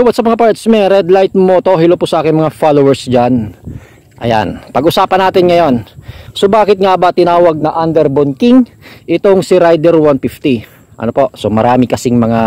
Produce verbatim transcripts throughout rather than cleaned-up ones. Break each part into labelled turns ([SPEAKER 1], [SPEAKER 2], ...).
[SPEAKER 1] Yo, what's up mga parts? May Red Light Moto. Hello po sa aking mga followers dyan. Ayan, pag-usapan natin ngayon. So bakit nga ba tinawag na Underbone King itong si Rider one fifty? Ano po? So marami kasing mga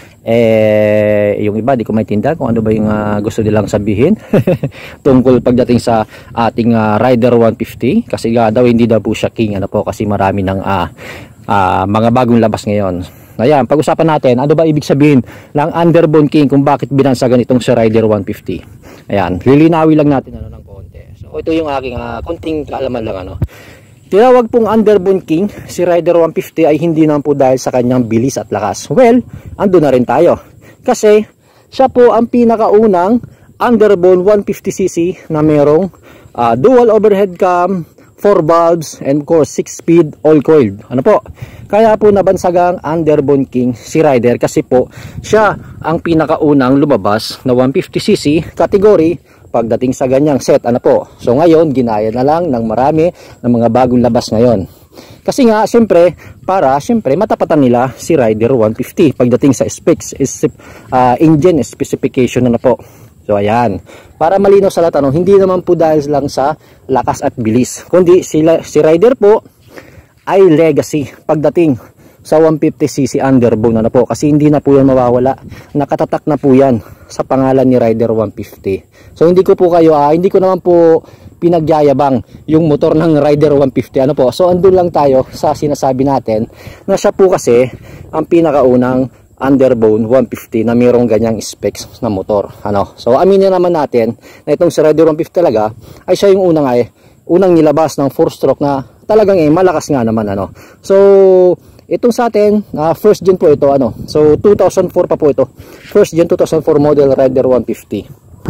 [SPEAKER 1] eh, yung iba di ko maintindihan kung ano ba yung uh, gusto nilang sabihin tungkol pagdating sa ating uh, Rider one fifty. Kasi uh, daw hindi daw po siya king. Ano po? Kasi marami ng uh, uh, mga bagong labas ngayon. Ayan, pag-usapan natin, ano ba ibig sabihin ng Underbone King kung bakit binansagan itong si Rider one fifty. Ayan, lilinawi lang natin ano ng konti. So, ito yung aking uh, kunting kaalaman lang ano. Tinawag pong Underbone King si Rider one fifty ay hindi naman po dahil sa kanyang bilis at lakas. Well, ando na rin tayo. Kasi, siya po ang pinakaunang Underbone one fifty c c na merong uh, dual overhead cam, four valves, and of course six speed all coiled. Ano po? Kaya po nabansagang Underbone King si Rider kasi po siya ang pinakaunang lumabas na one fifty c c category pagdating sa ganyang set. Ano po? So ngayon ginaya na lang ng marami ng mga bagong labas ngayon. Kasi nga syempre para syempre matapatan nila si Rider one fifty pagdating sa specs, uh, engine specification na, na po. So ayan, para malinaw sa lahat, ano, hindi naman po dahil lang sa lakas at bilis, kundi sila, si Rider po ay legacy pagdating sa one fifty c c Underbone na po. Kasi hindi na po yan mawawala, nakatatak na po yan sa pangalan ni Rider one fifty. So hindi ko po kayo, ah, hindi ko naman po pinagyayabang yung motor ng Rider one fifty. Ano po? So andun lang tayo sa sinasabi natin na siya po kasi ang pinakaunang Underbone one fifty na mayroong ganyang specs na motor. Ano? So aminin naman natin na itong si Rider one fifty talaga ay siya yung unang ay unang nilabas ng four stroke na talagang eh, malakas nga naman. Ano? So itong sa atin, uh, first gen po ito. Ano? So two thousand four pa po ito. First gen two thousand four model Rider one fifty.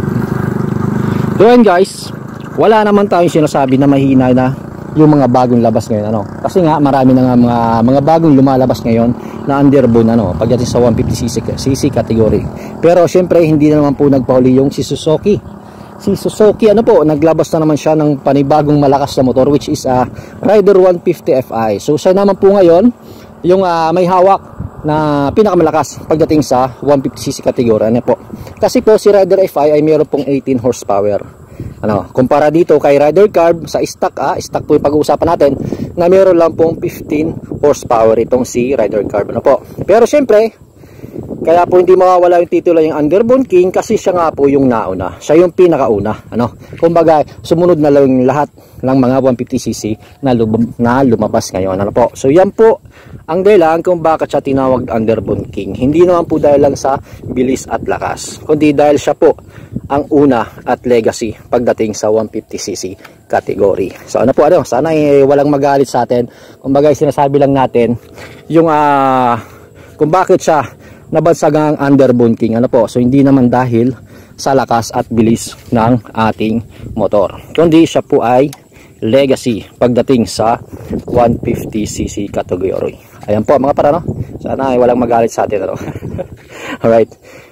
[SPEAKER 1] So yan guys, wala naman tayong sinasabi na mahina na yung mga bagong labas ngayon, ano, kasi nga marami na nga mga, mga bagong lumalabas ngayon na Underbone, ano, pagdating sa one fifty c c category. Pero syempre hindi na naman po nagpahuli yung si Suzuki. Si Suzuki, ano po, naglabas na naman siya ng panibagong malakas na motor which is a uh, Rider one fifty F I. So siya naman po ngayon yung uh, may hawak na pinakamalakas pagdating sa one fifty c c category, ano po. Kasi po si Rider F I ay mayroon pong eighteen horsepower. Ano, kumpara dito kay Rider Carb sa stock, ah, stock po yung pag-uusapan natin na meron lang pong fifteen horsepower itong si Rider Carb. Ano po. Pero syempre, kaya po hindi mawawala yung titulo yung Underbone King kasi siya nga po yung nauna. Siya yung pinakauna. Ano? Kumbaga, sumunod na lang yung lahat ng mga one fifty c c na, lum na lumabas ngayon. Ano po? So yan po ang dahilan kung bakit siya tinawag Underbone King. Hindi naman po dahil lang sa bilis at lakas, kundi dahil siya po ang una at legacy pagdating sa one fifty c c category. So ano po, ano? Sana eh, walang magalit sa atin. Kumbaga, sinasabi lang natin yung uh, kung bakit siya nabansagang Underbone King. Ano po? So hindi naman dahil sa lakas at bilis ng ating motor, kundi siya po ay legacy pagdating sa one fifty c c category. Ayan po mga para, no? Sana ay walang magalit sa atin, ano? Alright.